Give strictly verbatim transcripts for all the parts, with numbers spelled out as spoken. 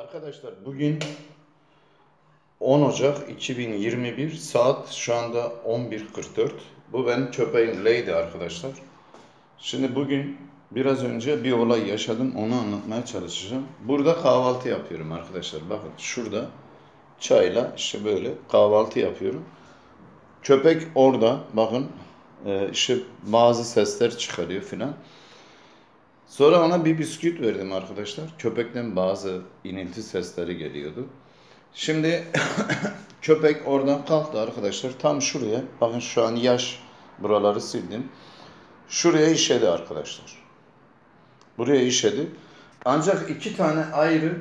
Arkadaşlar bugün on Ocak iki bin yirmi bir, saat şu anda on bir kırk dört. Bu benim köpeğim Lady arkadaşlar. Şimdi bugün biraz önce bir olay yaşadım, onu anlatmaya çalışacağım. Burada kahvaltı yapıyorum arkadaşlar. Bakın şurada çayla işte böyle kahvaltı yapıyorum. Köpek orada bakın e, işte bazı sesler çıkarıyor filan. Sonra ona bir bisküvit verdim arkadaşlar. Köpekten bazı inilti sesleri geliyordu. Şimdi köpek oradan kalktı arkadaşlar. Tam şuraya. Bakın şu an yaş. Buraları sildim. Şuraya işedi arkadaşlar. Buraya işedi. Ancak iki tane ayrı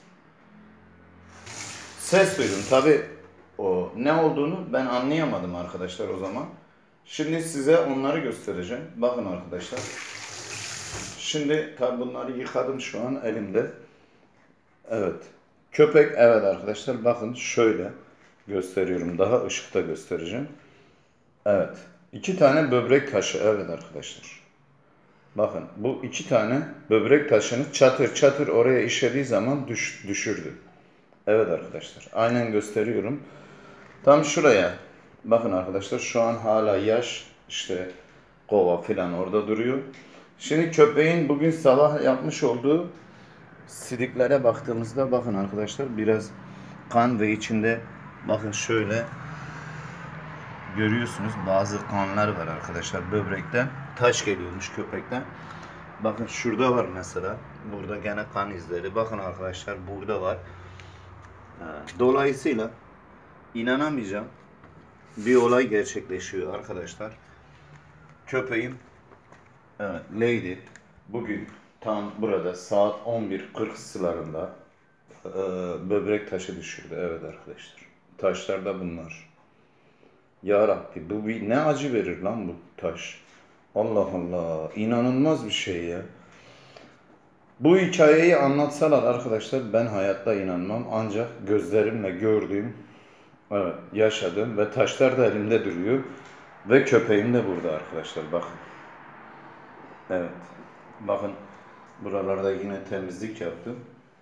ses duydum. Tabi o ne olduğunu ben anlayamadım arkadaşlar o zaman. Şimdi size onları göstereceğim. Bakın arkadaşlar. Şimdi tabi bunları yıkadım şu an elimde. Evet. Köpek evet arkadaşlar bakın şöyle gösteriyorum. Daha ışıkta göstereceğim. Evet. İki tane böbrek taşı evet arkadaşlar. Bakın bu iki tane böbrek taşını çatır çatır oraya işlediği zaman düş, düşürdü. Evet arkadaşlar. Aynen gösteriyorum. Tam şuraya. Bakın arkadaşlar şu an hala yaş işte kova filan orada duruyor. Şimdi köpeğin bugün sabah yapmış olduğu sidiklere baktığımızda bakın arkadaşlar biraz kan ve içinde bakın şöyle görüyorsunuz bazı kanlar var arkadaşlar böbrekten. Taş geliyormuş köpekten. Bakın şurada var mesela. Burada gene kan izleri. Bakın arkadaşlar burada var. Dolayısıyla inanamayacağım bir olay gerçekleşiyor arkadaşlar. Köpeğim evet Lady bugün tam burada saat on bir kırk sıralarında e, böbrek taşı düşürdü. Evet arkadaşlar. Taşlar da bunlar. Ya Rabbi bu bir ne acı verir lan bu taş. Allah Allah. İnanılmaz bir şey ya. Bu hikayeyi anlatsalar arkadaşlar ben hayatta inanmam. Ancak gözlerimle gördüğüm, evet, yaşadım ve taşlar da elimde duruyor. Ve köpeğim de burada arkadaşlar bakın. Evet. Bakın buralarda yine temizlik yaptım.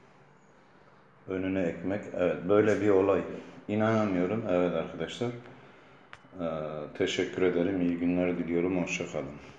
Önüne ekmek. Evet böyle bir olay. İnanamıyorum. Evet arkadaşlar. Ee, teşekkür ederim. İyi günler diliyorum. Hoşça kalın.